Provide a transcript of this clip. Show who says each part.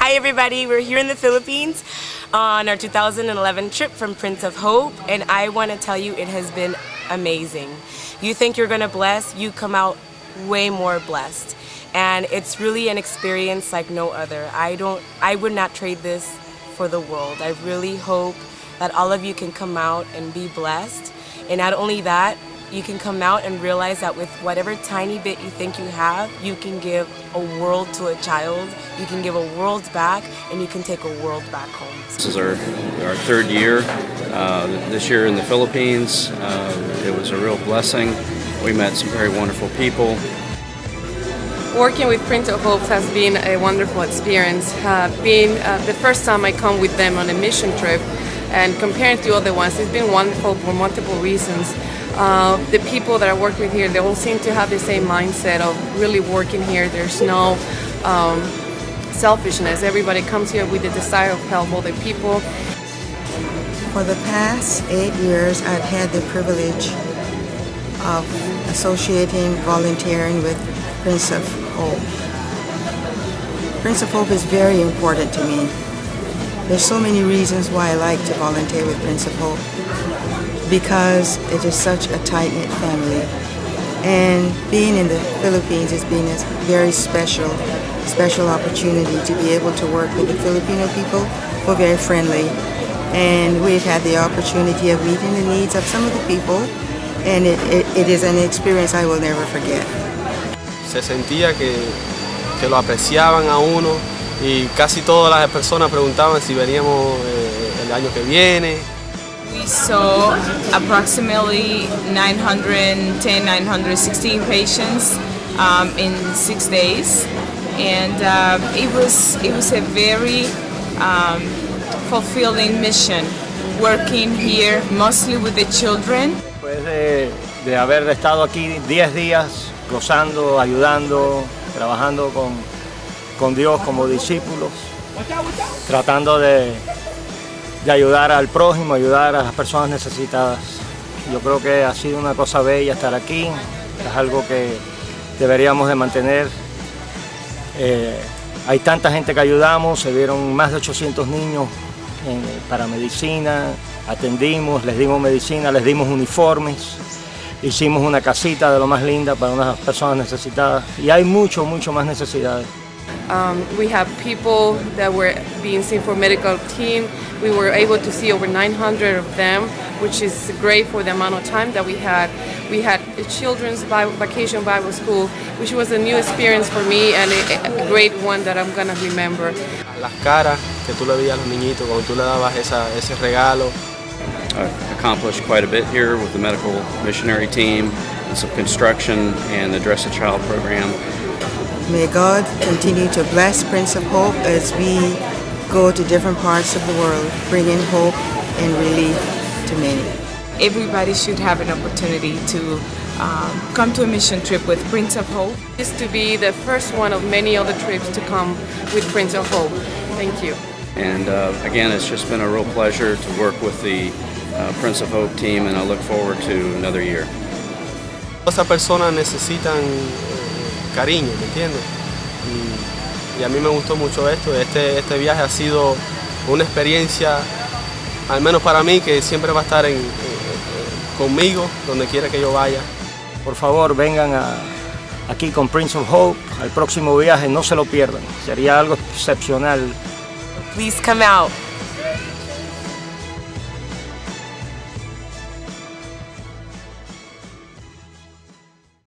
Speaker 1: Hi everybody, we're here in the Philippines on our 2011 trip from Prince of Hope, and I want to tell you it has been amazing. You think you're gonna bless, you come out way more blessed. And it's really an experience like no other. I would not trade this for the world. I really hope that all of you can come out and be blessed. And not only that, you can come out and realize that with whatever tiny bit you think you have, you can give a world to a child, you can give a world back, and you can take a world back home.
Speaker 2: This is our third year, this year in the Philippines. It was a real blessing. We met some very wonderful people.
Speaker 3: Working with Prince of Hope has been a wonderful experience. Being the first time I come with them on a mission trip, and comparing to other ones, it's been wonderful for multiple reasons. The people that I work with here, they all seem to have the same mindset of really working here. There's no selfishness. Everybody comes here with the desire of help other people.
Speaker 4: For the past 8 years, I've had the privilege of associating, volunteering with Prince of Hope. Prince of Hope is very important to me. There's so many reasons why I like to volunteer with Prince of Hope, because it is such a tight-knit family. And being in the Philippines has been a very special opportunity to be able to work with the Filipino people who are very friendly. And we've had the opportunity of meeting the needs of some of the people, and it is an experience I will never forget.
Speaker 5: Se sentía que lo apreciaban a uno y casi todas las personas preguntaban si veníamos el año que viene.
Speaker 6: We saw approximately 910, 916 patients in 6 days, and it was a very fulfilling mission, working here mostly with the children.
Speaker 7: Después de haber estado aquí 10 días, gozando, ayudando, trabajando con Dios como discípulos, tratando de ayudar al prójimo, ayudar a las personas necesitadas. Yo creo que ha sido una cosa bella estar aquí, es algo que deberíamos de mantener. Hay tanta gente que ayudamos, se dieron más de 800 niños para medicina, atendimos, les dimos medicina, les dimos uniformes, hicimos una casita de lo más linda para unas personas necesitadas y hay mucho más necesidades.
Speaker 3: We have people that were being seen for medical team. We were able to see over 900 of them, which is great for the amount of time that we had. We had a children's vacation Bible school, which was a new experience for me and a great one that I'm going to remember.
Speaker 5: Las caras que tú le veías a los niñitos cuando tú le dabas ese regalo.
Speaker 2: I've accomplished quite a bit here with the medical missionary team, and some construction and the Dress a Child program.
Speaker 4: May God continue to bless Prince of Hope as we go to different parts of the world, bringing hope and relief to many.
Speaker 6: Everybody should have an opportunity to come to a mission trip with Prince of Hope.
Speaker 3: This to be the first one of many other trips to come with Prince of Hope. Thank you.
Speaker 2: And again, it's just been a real pleasure to work with the Prince of Hope team, and I look forward to another year.
Speaker 5: Esas personas necesitan cariño, ¿me entiendes? Y a mí me gustó mucho esto. Este viaje ha sido una experiencia, al menos para mí, que siempre va a estar conmigo donde quiera que yo vaya.
Speaker 7: Por favor, vengan aquí con Prince of Hope al próximo viaje, no se lo pierdan, sería algo excepcional.
Speaker 1: Please come out.